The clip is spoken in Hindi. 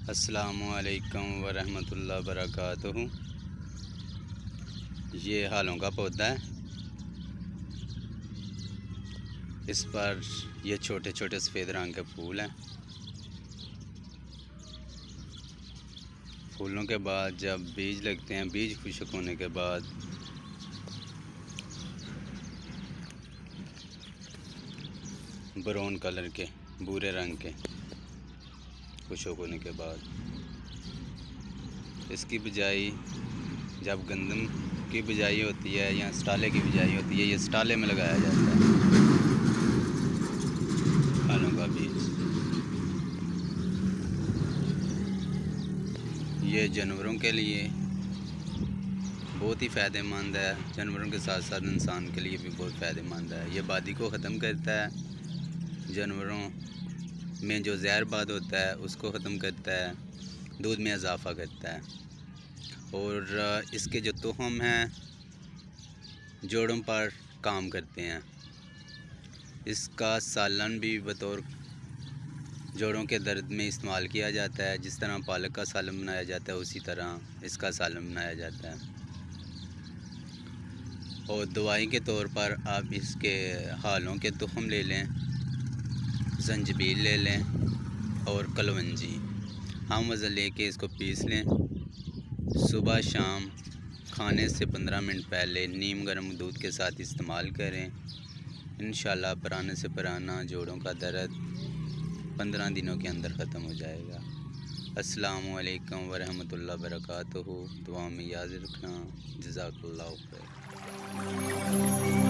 अस्सलामुअलैकुम वरहमतुल्लाहि वबरकातुहू। ये हालों का पौधा है। इस पर ये छोटे छोटे सफ़ेद रंग के फूल हैं। फूलों के बाद जब बीज लगते हैं, बीज खुश्क होने के बाद ब्राउन कलर के, भूरे रंग के खुश्क होने के बाद इसकी बिजाई, जब गंदम की बिजाई होती है या स्टाले की बिजाई होती है, ये स्टाले में लगाया जाता है हालों का बीज। ये जानवरों के लिए बहुत ही फ़ायदेमंद है। जानवरों के साथ साथ इंसान के लिए भी बहुत फ़ायदेमंद है। ये बादी को ख़त्म करता है, जानवरों में जो जहरबाद होता है उसको ख़त्म करता है, दूध में इजाफ़ा करता है। और इसके जो तुहम हैं जोड़ों पर काम करते हैं। इसका सालन भी बतौर जोड़ों के दर्द में इस्तेमाल किया जाता है। जिस तरह पालक का सालन बनाया जाता है उसी तरह इसका सालन बनाया जाता है। और दवाई के तौर पर आप इसके हालों के तुखम ले लें, ज़ंजबील ले लें और कलवंजी, हम वज़न लेके इसको पीस लें। सुबह शाम खाने से 15 मिनट पहले नीम गर्म दूध के साथ इस्तेमाल करें। इंशाल्लाह पुराने से पुराना जोड़ों का दर्द 15 दिनों के अंदर ख़त्म हो जाएगा। अस्सलामु अलैकुम वरहमतुल्लाहि वबरकातुहू। दुआ में याद रखना। जज़ाकल्लाहु खैर।